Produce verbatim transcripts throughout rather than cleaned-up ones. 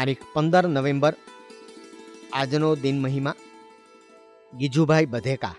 તારીખ પંદર નવેમ્બર આજનો દિન મહિમા ગીજુભાઈ બધેકા.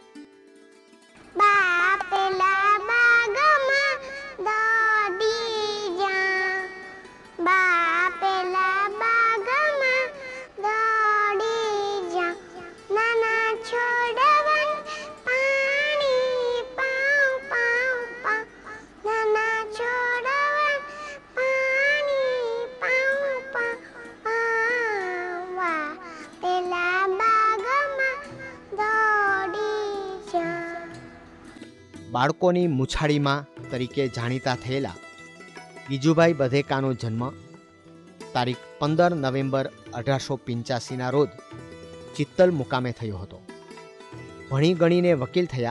બાળકોની મૂછાળીમાં તરીકે જાણીતા થયેલા ગીજુભાઈ બધેકાનો જન્મ તારીખ પંદર નવેમ્બર અઢારસો પંચ્યાસીના રોજ ચિત્તલ મુકામે થયો હતો. ભણી ગણીને વકીલ થયા.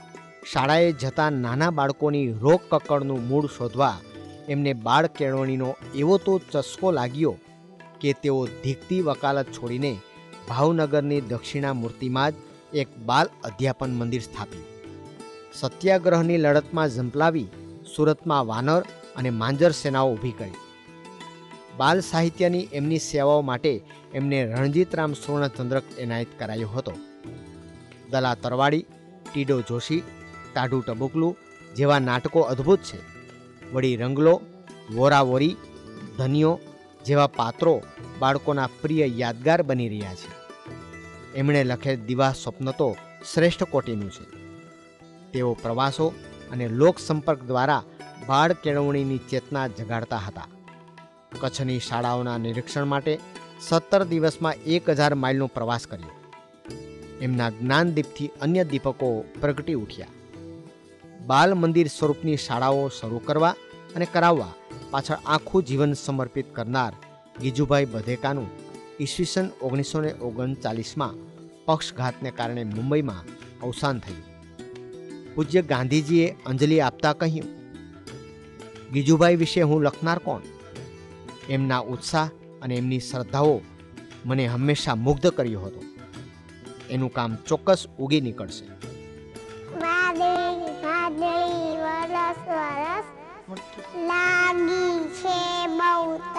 શાળાએ જતા નાના બાળકોની રોગ કકળનું મૂળ શોધવા એમને બાળ કેળવણીનો એવો તો ચસ્કો લાગ્યો કે તેઓ ધીકતી વકાલત છોડીને ભાવનગરની દક્ષિણામૂર્તિમાં જ એક બાલ અધ્યાપન મંદિર સ્થાપ્યું. સત્યાગ્રહની લડતમાં ઝંપલાવી સુરતમાં વાનર અને માંજર સેનાઓ ઊભી કરી. બાલ સાહિત્યની એમની સેવાઓ માટે એમને રણજીતરામ સુવર્ણચંદ્રક એનાયત કરાયો હતો. દલા તરવાડી, ટીડો જોશી, ટાઢું ટબુકલું જેવા નાટકો અદ્ભુત છે. વળી રંગલો, વોરાવોરી, ધનિયો જેવા પાત્રો બાળકોના પ્રિય યાદગાર બની રહ્યા છે. એમણે લખેલ દિવા સ્વપ્ન તો શ્રેષ્ઠ કોટીનું છે. તેઓ પ્રવાસો અને લોક સંપર્ક દ્વારા બાળ કેળવણીની ચેતના જગાડતા હતા. કચ્છની શાળાઓના નિરીક્ષણ માટે સત્તર દિવસમાં એક હજાર માઇલનો પ્રવાસ કર્યો. એમના જ્ઞાનદીપથી અન્ય દીપકો પ્રગટી ઉઠ્યા. બાલ મંદિર સ્વરૂપની શાળાઓ શરૂ કરવા અને કરાવવા પાછળ આખું જીવન સમર્પિત કરનાર ગીજુભાઈ બધેકાનું ઈસવીસન ઓગણીસો ને ઓગણચાલીસમાં પક્ષઘાતને કારણે મુંબઈમાં અવસાન થયું. પૂજ્ય ગાંધીજીએ અંજલિ આપતા કહ્યું, ગીજુભાઈ વિશે હું લખનાર કોણ? એમના ઉત્સાહ અને એમની શ્રદ્ધાઓ મને હંમેશા મુગ્ધ કર્યો હતો. એનું કામ ચોક્કસ ઉગી નીકળશે. વાદળી વાદળી વરસ વરસ લાગી છે બહુ